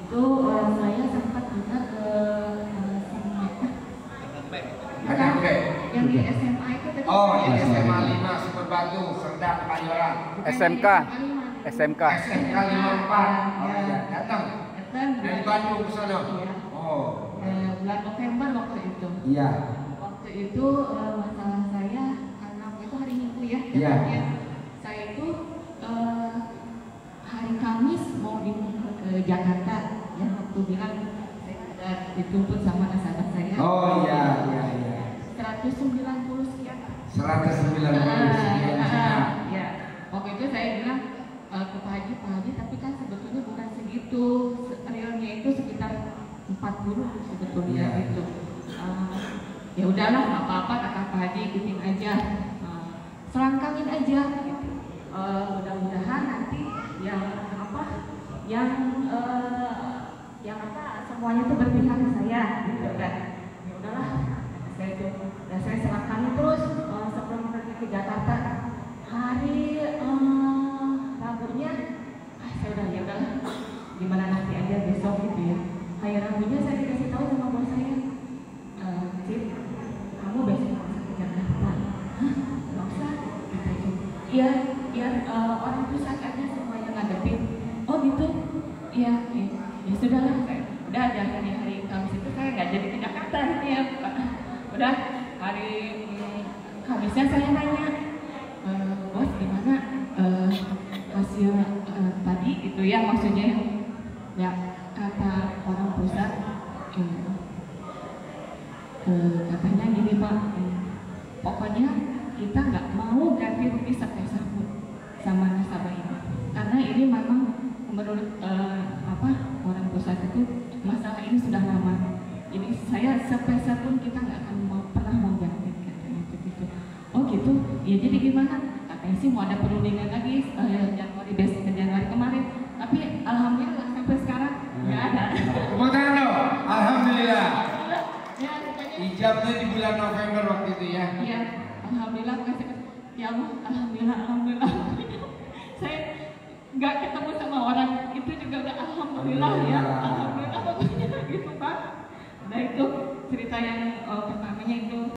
itu saya sempat juga ke SMP. Yang di SMA itu tadi. Oh, ini SMA 5 Super Batu, Serdang, Panjoran. SMK. SMK. SMK 54. Oh iya, datang. Dari Bandung ke sana. Iya. Oh. Bulan November waktu itu. Iya. Waktu itu masalah saya karena waktu itu hari Minggu ya. Iya. Saya itu hari Kamis mau ke Jakarta ya, waktu bilang saya ada dituntut sama nasabah saya. Oh iya, iya, iya. 190 sekian. 190 sekian. Ya. Waktu itu saya bilang ke Pak Haji, tapi kan sebetulnya bukan segitu. Realnya itu sekitar 40 sebetulnya gitu. Ya udahlah, nggak apa-apa kata Pak Haji, ikutin aja, selangkangin aja gitu. Mudah-mudahan nanti yang semuanya tuh berpihak ke saya gitu kan. Ya udahlah, saya itu, dan saya selangkangin terus sebelum pergi ke Jakarta. Hari Rabunya, saya udah ya udahlah, gimana nanti aja besok gitu ya. Hari Rabunya saya dikasih tahu sama bos saya, Cip, kamu besok harus ke Jakarta. Hah? Nggak usah? Iya, orang pusat aja semuanya ngadepin. Oh gitu? Iya, ya sudahlah. Udah hari Kamis itu saya nggak jadi ke Jakarta gitu ya, Pak. Udah hari Kamisnya saya nanya, bos gimana hasil tadi gitu ya, maksudnya ya kata orang pusat, katanya gini Pak, pokoknya kita nggak mau ganti rugi sepeser pun sama nasabah ini, karena ini memang menurut orang pusat itu masalah ini sudah lama, jadi saya sepeser pun kita nggak akan pernah mau ganti katanya gitu. Oh gitu, ya jadi gimana? Katanya sih mau ada perundingan lagi Januari besok ke Januari kemarin, tapi alhamdulillah sampai sekarang nggak ada. Tepuk tangan dong. Alhamdulillah. Ya, pokoknya Ijabnya di bulan November waktu itu ya. iya, alhamdulillah, ya Allah, alhamdulillah. Saya nggak ketemu sama orang itu juga udah alhamdulillah ya, alhamdulillah pokoknya gitu Pak. Nah itu cerita yang pertamanya itu.